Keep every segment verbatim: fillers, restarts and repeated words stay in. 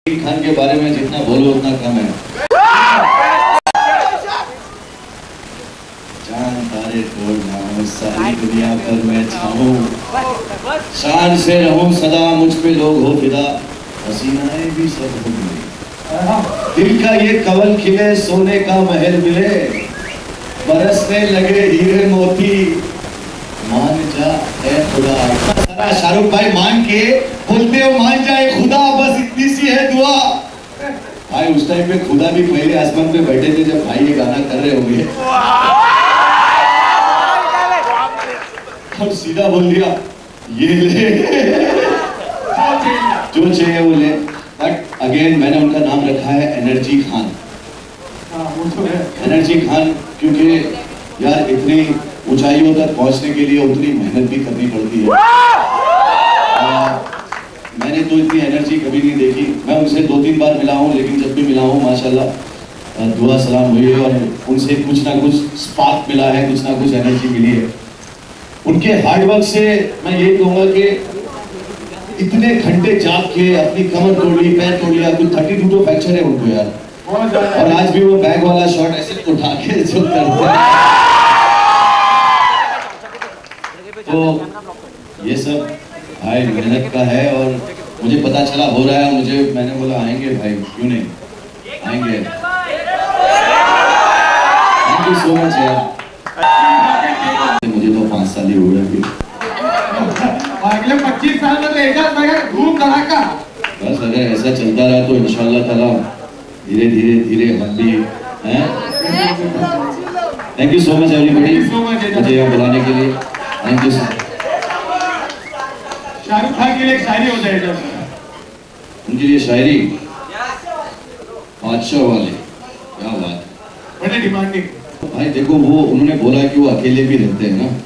खान के बारे में जितना बोलो उतना कम है। जान तारे तोड़ सारी दुनिया पर मैं छाऊं, शान से रहूं सदा, मुझ पे लोग हो फिदा, हसीनाएं भी सब हो गई। दिल का ये कवल खिले, सोने का महल मिले, बरसने लगे हीरे मोती, मान जा ए खुदा। शाहरुख भाई मान के बोलते हो मान जाए खुदा, बस इतनी सी है दुआ। भाई उस टाइम पे खुदा भी पहले आसमान पे बैठे थे जब भाई ये गाना कर रहे होंगे, और सीधा बोल दिया ये ले जो चाहिए वो ले। बट अगेन मैंने उनका नाम रखा है एनर्जी खान। एनर्जी खान क्योंकि यार इतनी ऊंचाइयों तक पहुंचने के लिए उतनी मेहनत भी करनी पड़ती है। आ, मैंने तो इतनी एनर्जी कभी नहीं देखी। मैं उनसे दो तीन बार मिला हूँ, लेकिन जब भी मिला हूँ माशाल्लाह दुआ सलाम हुई है और उनसे कुछ ना कुछ स्पार्क मिला है, कुछ ना कुछ एनर्जी मिली है। उनके हार्डवर्क से मैं ये कहूँगा कि इतने घंटे जाग के अपनी कमर तोड़ ली, पैर तोड़ लिया, कुछ थर्टी टू तो फ्रैक्चर है उनको यार, और आज भी वो बैग वाला शॉट ऐसे उठा के जो करते हैं। तो ये सब भाई मेहनत का है और मुझे पता चला हो रहा है। मुझे मैंने बोला आएंगे भाई, क्यों नहीं आएंगे। थैंक यू सो मच यार। मुझे तो पाँच साल ही हो गए, अगले पच्चीस साल में एजाज धूम धड़ाका। बस अगर ऐसा चलता रहा तो इंशाल्लाह ताला धीरे धीरे धीरे हम भी हैं। Thank you so much everybody मुझे यहाँ बुलाने के लिए। Thank you sir. Shahrukh Khan के लिए एक शायरी हो जाएगा। उनके लिए शायरी बादशाह वाले, क्या बात, बड़े डिमांडिंग। भाई देखो वो उन्होंने बोला कि वो अकेले भी रहते हैं ना,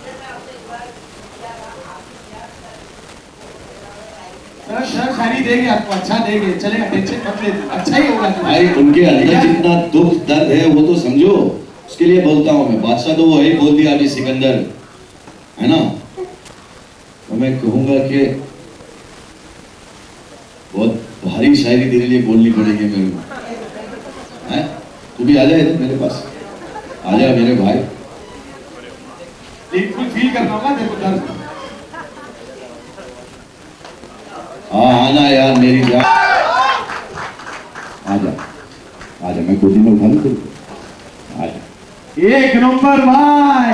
सर सर शायरी देंगे आपको, अच्छा देंगे, चलेगा, टेंशन मत ले, अच्छा ही होगा। भाई उनके अंदर जितना दुख दर्द है वो तो समझो, उसके लिए बोलता हूँ मैं। बादशाह तो वो यही बोल दिया अभी सिकंदर है ना, तो मैं कहूँगा कि बहुत भारी शायरी तेरे लिए बोलनी पड़ेगी मेरे को, हैं? तू भी आ जाए इधर मेरे पास, आ जा मेरे भाई। बिल्कुल फील करना होगा तेरे को दर्द। हाँ आना यार मेरी जान, आजा आजा, मैं गोदी में उठा लूं तेरे, आजा। एक नंबर भाई।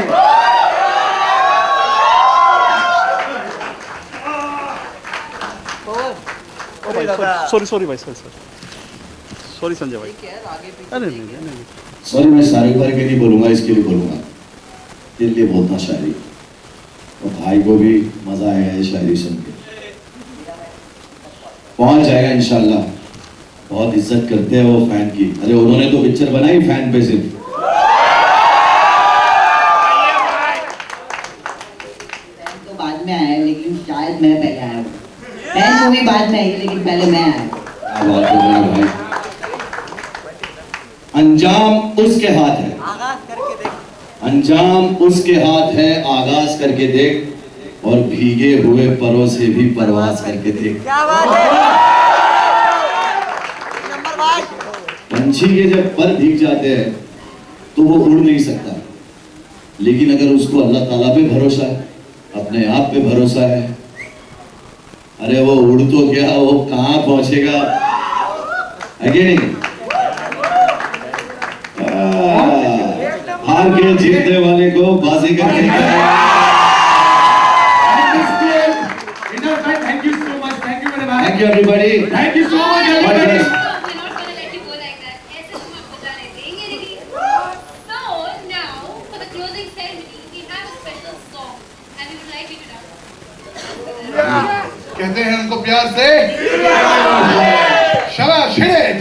सॉरी सॉरी भाई, सॉरी सॉरी संजय भाई। अरे नहीं नहीं सॉरी, मैं शाहरुख भाई के लिए बोलूंगा, इसके लिए बोलूंगा, इसके लिए बोलता शायरी। और भाई को भी मजा आएगा ये शायरी सुन के, पहुंच जाएगा इंशाल्लाह। बहुत इज्जत करते हैं वो फैन की। अरे उन्होंने तो पिक्चर बनाई फैन पे सिर्फ। फैन तो बाद में आया, लेकिन शायद मैं पहले आया हूँ। फैन तो भी बाद में आई, लेकिन पहले मैं आया। क्या बात है मेरे भाई। अंजाम उसके हाथ है, आगाज करके देख। अंजाम उसके हाथ है, आगाज करके देख, और भीगे हुए परों से भी परवाज करके देख। क्या बात है, नंबर भाई। पंछी के जब पर भीग जाते हैं तो वो उड़ नहीं सकता, लेकिन अगर उसको अल्लाह ताला पे भरोसा है, अपने आप पे भरोसा है, अरे वो उड़ तो गया, वो कहाँ पहुंचेगा, है कि नहीं? हार के जीतने वाले को बाजी करने का। Thank you so much, thank you very much. Thank you everybody. Thank you so much everybody. We're not going to let you go like that. ऐसे तुम आपको जाने देंगे नहीं. So now for the closing ceremony, we have a special song, and we would like you to dance. कहते हैं उनको प्यार से शाबाश हिट।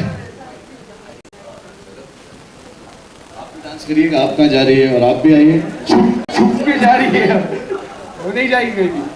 आप डांस करिएगा, आप कहाँ जा रही है और आप भी आइए। छुप छुप के जा रही है, वो नहीं जाएगी कहीं भी।